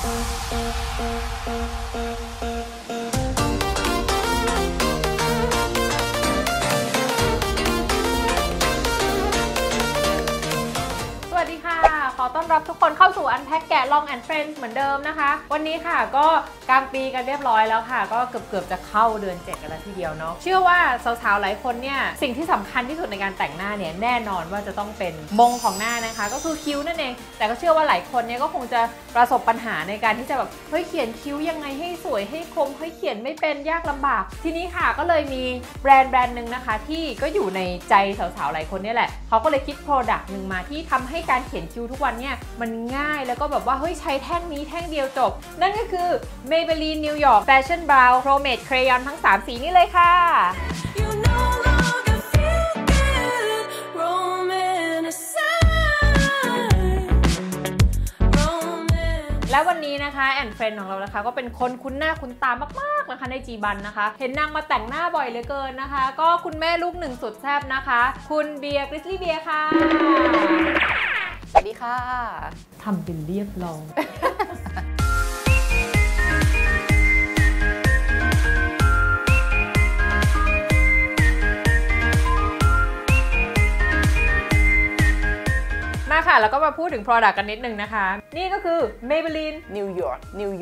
ขอต้อนรับทุกคนเข้าสู่ Unpack แกะลอง and Friends เหมือนเดิมนะคะวันนี้ค่ะก็กลางปีกันเรียบร้อยแล้วค่ะก็เกือบจะเข้าเดือน7กันแล้วทีเดียวเนาะเชื่อว่าสาวๆหลายคนเนี่ยสิ่งที่สำคัญที่สุดในการแต่งหน้าเนี่ยแน่นอนว่าจะต้องเป็นมงของหน้านะคะก็คือคิ้วนั่นเองแต่ก็เชื่อว่าหลายคนเนี่ยก็คงจะประสบปัญหาในการที่จะแบบเฮ้ยเขียนคิ้วยังไงให้สวยให้คมเฮ้ยเขียนไม่เป็นยากลำบากทีนี้ค่ะก็เลยมีแบรนด์หนึ่งนะคะที่ก็อยู่ในใจสาวๆหลายคนนี่แหละเขาก็เลยคิด Product หนึ่งมาที่ทำให้การเขียนคิ้วทุกวันเนี่ยมันง่ายแล้วก็แบบว่าเฮ้ยใช้แท่งนี้แท่งเดียวจบนั่นก็คือ Maybelline New York Fashion Brow Chromate Crayon ทั้ง3สีนี้เลยค่ะและวันนี้นะคะแอนเฟรนด์ของเรานะคะก็เป็นคนคุ้นหน้าคุ้นตามากๆนะคะในจีบันนะคะเห็นนางมาแต่งหน้าบ่อยเหลือเกินนะคะก็คุณแม่ลูกหนึ่งสุดแซ่บนะคะคุณเบียร์กริซลี่เบียร์ค่ะสวัสดีค่ะทำเป็นเรียบร้อยมาค่ะแล้วก็มาพูดถึง Product กันนิดนึงนะคะนี่ก็คือ Maybelline New York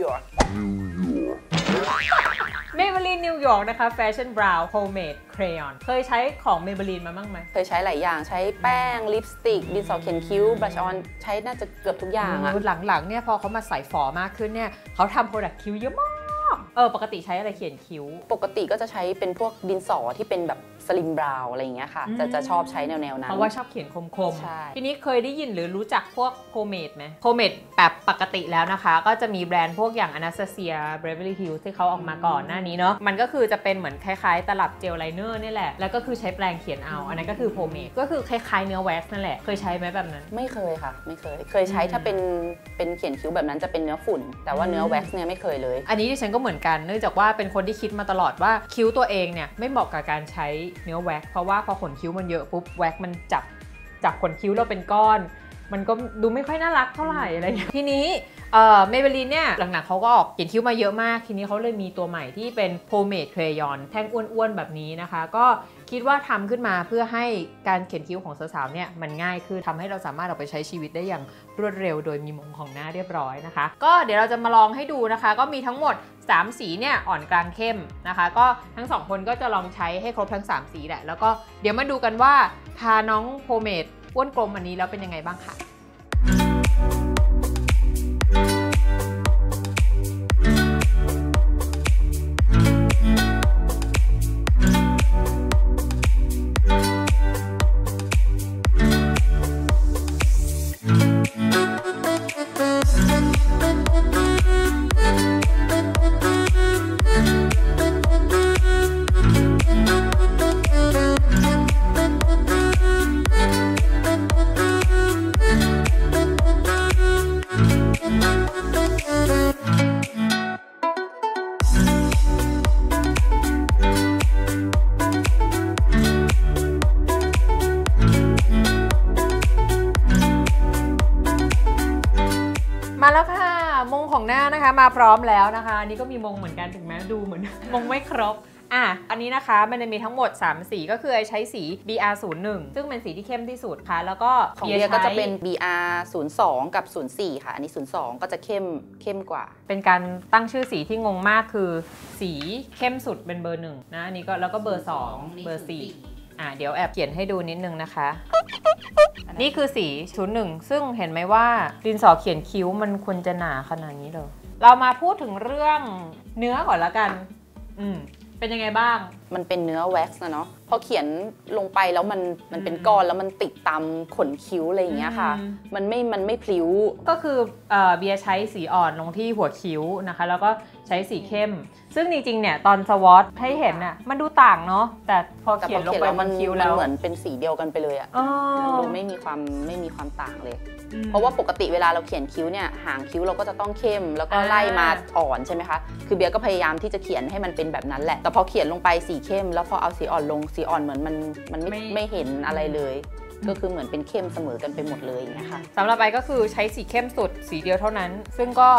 Maybelline New York นะคะ Fashion Brow Homemade Crayon เคยใช้ของ Maybelline มาบ้างไหมเคยใช้หลายอย่างใช้แป้งลิปสติกดินสอเขียนคิ้วบลัชออนใช้น่าจะเกือบทุกอย่างอะหลังๆเนี่ยพอเขามาใส่ฝอมากขึ้นเนี่ยเขาทำ Product คิ้วเยอะมากปกติใช้อะไรเขียนคิ้วปกติก็จะใช้เป็นพวกดินสอที่เป็นแบบสลิมบราวอะไรอย่างเงี้ยค่ะจะชอบใช้แนวนั้นเพราะว่าชอบเขียนคมๆทีนี้เคยได้ยินหรือรู้จักพวกโพเมดไหมโพเมดแบบปกติแล้วนะคะก็จะมีแบรนด์พวกอย่าง Anastasia Beverly Hills ที่เขาออกมาก่อนหน้านี้เนาะมันก็คือจะเป็นเหมือนคล้ายๆตลับเจลไลเนอร์นี่แหละแล้วก็คือใช้แปรงเขียนเอาอันนั้นก็คือโพเมดก็คือคล้ายๆเนื้อแว็กซ์นั่นแหละเคยใช้ไหมแบบนั้นไม่เคยค่ะไม่เคยใช้ถ้าเป็นเขียนคิ้วแบบนั้นจะเป็นเนื้อฝุ่นแต่ว่าเนื้อแว็กซ์เนี่ยไม่เคยเลยอันนี้ดิฉันก็เหมือนกันเนื่องจากว่าเป็นคนที่คิดมาตลอดว่าคิ้วตัวเองเนี่ยไม่เหมาะกับการใช้เนื้อแว็กซ์เพราะว่าพอขนคิ้วมันเยอะปุ๊บแว็กซ์มันจับขนคิ้วเราเป็นก้อนมันก็ดูไม่ค่อยน่ารักเท่าไหร่อะไรอย่างเงี้ยทีนี้Maybelline เนี่ยหลังๆเขาก็ออกเขียนคิ้วมาเยอะมากทีนี้เขาเลยมีตัวใหม่ที่เป็น Pomade Crayon แท่งอ้วนๆแบบนี้นะคะก็คิดว่าทำขึ้นมาเพื่อให้การเขียนคิ้วของสาวๆเนี่ยมันง่ายคือทำให้เราสามารถเอาไปใช้ชีวิตได้อย่างรวดเร็วโดยมีมงของหน้าเรียบร้อยนะคะก็เดี๋ยวเราจะมาลองให้ดูนะคะก็มีทั้งหมด3สีเนี่ยอ่อนกลางเข้มนะคะก็ทั้ง2คนก็จะลองใช้ให้ครบทั้ง3สีแหละแล้วก็เดี๋ยวมาดูกันว่าทาน้อง Pomade อ้วนกลมอันนี้แล้วเป็นยังไงบ้างค่ะมาแล้วค่ะมงของหน้านะคะมาพร้อมแล้วนะคะอันนี้ก็มีมงเหมือนกันถึงแม้ดูเหมือน มงไม่ครบอันนี้นะคะมันจะมีทั้งหมด3สีก็คือใช้สี BR01 ซึ่งเป็นสีที่เข้มที่สุดค่ะแล้วก็ของเบียร์ก็จะเป็น BR02 กับ04ค่ะอันนี้02ก็จะเข้มกว่าเป็นการตั้งชื่อสีที่งงมากคือสีเข้มสุดเป็นเบอร์1นะอันนี้ก็แล้วก็เบอร์2เบอร์4เดี๋ยวแอบเขียนให้ดูนิดนึงนะคะนี่คือสี01ซึ่งเห็นไหมว่าดินสอเขียนคิ้วมันควรจะหนาขนาดนี้เลยเรามาพูดถึงเรื่องเนื้อก่อนละกันเป็นยังไงบ้างมันเป็นเนื้อแว็กซ์นะเนาะพอเขียนลงไปแล้วมันเป็นก้อนแล้วมันติดตามขนคิ้วอะไรอย่างเงี้ยค่ะมันไม่พลิ้วก็คือเบียร์ใช้สีอ่อนลงที่หัวคิ้วนะคะแล้วก็ใช้สีเข้มซึ่งจริงๆเนี่ยตอนสวอตให้เห็นน่ะมันดูต่างเนาะแต่พอเขียนลงไปบนคิ้วแล้วเหมือนเป็นสีเดียวกันไปเลยอะดูไม่มีความต่างเลยเพราะว่าปกติเวลาเราเขียนคิ้วเนี่ยหางคิ้วเราก็จะต้องเข้มแล้วก็ไล่มาอ่อนใช่ไหมคะคือเบียร์ก็พยายามที่จะเขียนให้มันเป็นแบบนั้นแหละแต่พอเขียนลงไปสีเข้มแล้วพอเอาสีอ่อนลงสีอ่อนเหมือนมันไม่เห็นอะไรเลยก็คือเหมือนเป็นเข้มเสมอกันไปหมดเลยอย่างเงี้ยค่ะสำหรับไอก็คือใช้สีเข้มสุดสีเดียวเท่านั้นซึ่งก็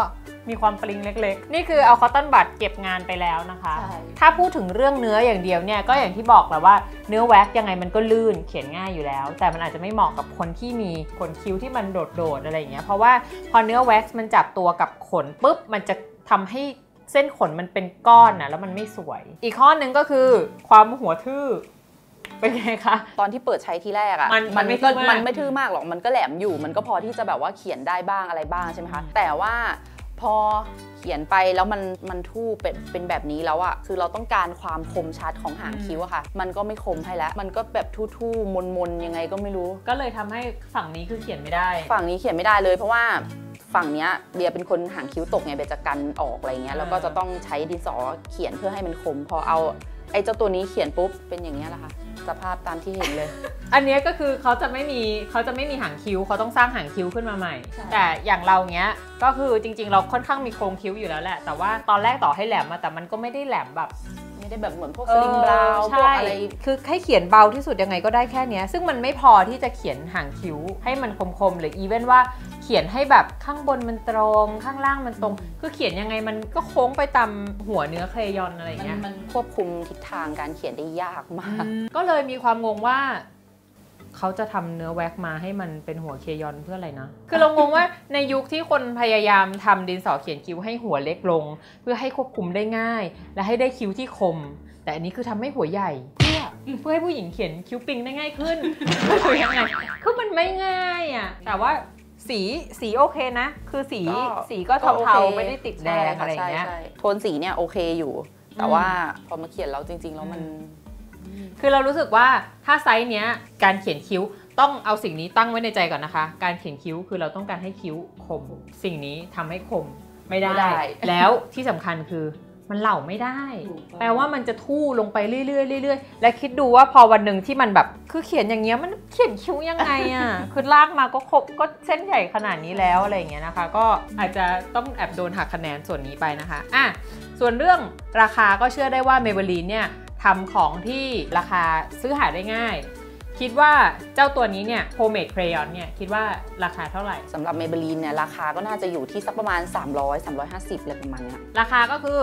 มีความปริงเล็กๆนี่คือเอาคอตตอนบัดเก็บงานไปแล้วนะคะถ้าพูดถึงเรื่องเนื้ออย่างเดียวเนี่ยก็อย่างที่บอกแหละว่าเนื้อแว็กยังไงมันก็ลื่นเขียนง่ายอยู่แล้วแต่มันอาจจะไม่เหมาะกับคนที่มีขนคิ้วที่มันโดดๆอะไรอย่างเงี้ยเพราะว่าพอเนื้อแว็กซ์มันจับตัวกับขนปุ๊บมันจะทำให้เส้นขนมันเป็นก้อนนะแล้วมันไม่สวยอีกข้อนึงก็คือความหัวทื่อเป็นไงคะตอนที่เปิดใช้ทีแรกอะมันไม่ทื่อมากหรอกมันก็แหลมอยู่มันก็พอที่จะแบบว่าเขียนได้บ้างอะไรบ้างใช่ไหมคะแต่ว่าพอเขียนไปแล้วมันทู่เป็นแบบนี้แล้วอะคือเราต้องการความคมชัดของหางคิ้วอะค่ะมันก็ไม่คมให้แล้วมันก็แบบทู่ๆมนๆยังไงก็ไม่รู้ก็เลยทำให้ฝั่งนี้คือเขียนไม่ได้ฝั่งนี้เขียนไม่ได้เลยเพราะว่าฝั่งเนี้ยเบียร์เป็นคนหางคิ้วตกไงเบียร์จะกันออกอะไรเงี้ยแล้วก็จะต้องใช้ดินสอเขียนเพื่อให้มันคมพอเอาไอ้เจ้าตัวนี้เขียนปุ๊บเป็นอย่างเงี้ยแหละค่ะสภาพตามที่เห็นเลยอันนี้ก็คือเขาจะไม่มีหางคิ้วเขาต้องสร้างหางคิ้วขึ้นมาใหม่แต่อย่างเราเงี้ยก็คือจริงๆเราค่อนข้างมีโครงคิ้วอยู่แล้วแหละแต่ว่าตอนแรกต่อให้แหลมมาแต่มันก็ไม่ได้แหลมแบบไม่ได้แบบเหมือนพวกสลิงบราวน์พวกอะไรคือให้เขียนเบาที่สุดยังไงก็ได้แค่นี้ซึ่งมันไม่พอที่จะเขียนหางคิ้วให้มันคมๆหรืออีเวนว่าเขียนให้แบบข้างบนมันตรงข้างล่างมันตรงคือเขียนยังไงมันก็โค้งไปตามหัวเนื้อเครยอนอะไรเงี้ยมันควบคุมทิศทางการเขียนได้ยากมากก็เลยมีความงงว่าเขาจะทำเนื้อแว็กมาให้มันเป็นหัวเคยอนเพื่ออะไรนะคือเรางงว่าในยุคที่คนพยายามทำดินสอเขียนคิ้วให้หัวเล็กลงเพื่อให้ควบคุมได้ง่ายและให้ได้คิ้วที่คมแต่อันนี้คือทำให้หัวใหญ่เพื่อให้ผู้หญิงเขียนคิ้วปิงได้ง่ายขึ้นคือยังไงคือมันไม่ง่ายอ่ะแต่ว่าสีโอเคนะคือสีก็เทาๆไม่ได้ติดแดงอะไรเงี้ยโทนสีเนี่ยโอเคอยู่แต่ว่าพอมาเขียนแล้วจริงๆแล้วมันคือเรารู้สึกว่าถ้าไซส์เนี้ยการเขียนคิ้วต้องเอาสิ่งนี้ตั้งไว้ในใจก่อนนะคะการเขียนคิ้วคือเราต้องการให้คิ้วคมสิ่งนี้ทำให้คมไม่ได้แล้วที่สำคัญคือมันเหล่าไม่ได้แปลว่ามันจะทู่ลงไปเรื่อยๆเรื่อยๆและคิดดูว่าพอวันหนึ่งที่มันแบบคือเขียนอย่างเงี้ยมันเขียนคิ้วยังไงอ่ะคือลากมาก็ครบก็เส้นใหญ่ขนาดนี้แล้วอะไรอย่างเงี้ยนะคะก็อาจจะต้องแอบโดนหักคะแนนส่วนนี้ไปนะคะส่วนเรื่องราคาก็เชื่อได้ว่า Maybelline เนี่ยทำของที่ราคาซื้อหาได้ง่ายคิดว่าเจ้าตัวนี้เนี่ย Pomade Crayon เนี่ยคิดว่าราคาเท่าไหร่สำหรับ Maybelline เนี่ยราคาก็น่าจะอยู่ที่สักประมาณ300-350อะไรประมาณนี้ราคาก็คือ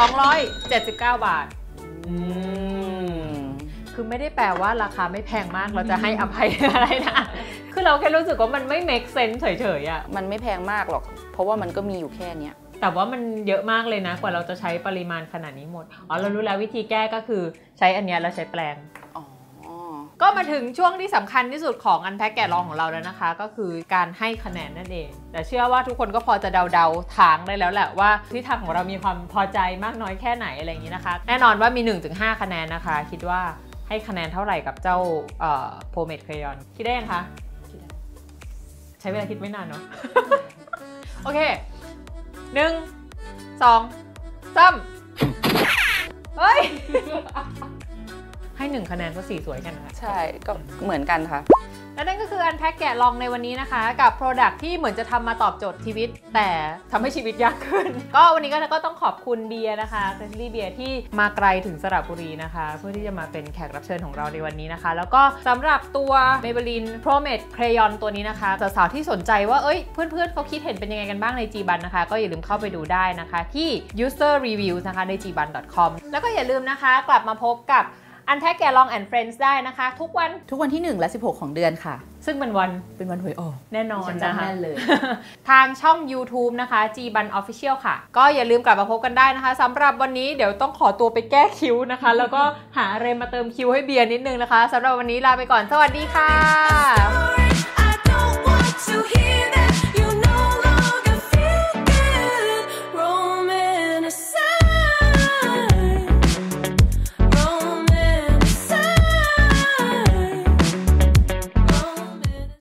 279 บาทคือไม่ได้แปลว่าราคาไม่แพงมากเราจะให้อภัยอะไรนะคือเราแค่รู้สึกว่ามันไม่ make sense เฉยๆอ่ะมันไม่แพงมากหรอกเพราะว่ามันก็มีอยู่แค่เนี้ยแต่ว่ามันเยอะมากเลยนะกว่าเราจะใช้ปริมาณขนาดนี้หมดเรารู้แล้ววิธีแก้ก็คือใช้อันเนี้ยแล้วใช้แปรงก็มาถึงช่วงที่สำคัญที่สุดของ Unpack แกะลองของเราแล้วนะคะก็คือการให้คะแนนนั่นเองแต่เชื่อว่าทุกคนก็พอจะเดาทางได้แล้วแหละว่าทิศทางของเรามีความพอใจมากน้อยแค่ไหนอะไรอย่างนี้นะคะแน่นอนว่ามี 1-5 คะแนนนะคะคิดว่าให้คะแนนเท่าไหร่กับเจ้าPomade Crayon คิดได้ยังคะใช้เวลาคิดไม่นานเนาะ โอเค1 2 3เฮ้ยให้1คะแนนเพราะสีสวยกันนะคะใช่ก็เหมือนกันค่ะและนั่นก็คือ Unpack แกะลองในวันนี้นะคะกับ Product ที่เหมือนจะทำมาตอบโจทย์ชีวิตแต่ทำให้ชีวิตยากขึ้น ก็วันนี้ก็ต้องขอบคุณเบียร์นะคะเซซิลี่เบียร์ที่มาไกลถึงสระบุรีนะคะเพื่อที่จะมาเป็นแขกรับเชิญของเราในวันนี้นะคะแล้วก็สำหรับตัว Maybelline Pomade Crayon ตัวนี้นะคะสาวๆที่สนใจว่าเพื่อนๆเขาคิดเห็นเป็นยังไงกันบ้างใน Gban นะคะก็อย่าลืมเข้าไปดูได้นะคะที่ user reviews นะคะใน gban.com แล้วก็อย่าลืมนะคะกลับมาพบกับUnpack แกะลอง and Friends ได้นะคะทุกวันที่1และ16ของเดือนค่ะซึ่งเป็นวันหวยออกแน่นอนนะคะเลยทางช่อง YouTube นะคะ Gban Official ค่ะก็อย่าลืมกลับมาพบกันได้นะคะสำหรับวันนี้เดี๋ยวต้องขอตัวไปแก้คิ้วนะคะแล้วก็หาอะไรมาเติมคิ้วให้เบียร์นิดนึงนะคะสำหรับวันนี้ลาไปก่อนสวัสดีค่ะ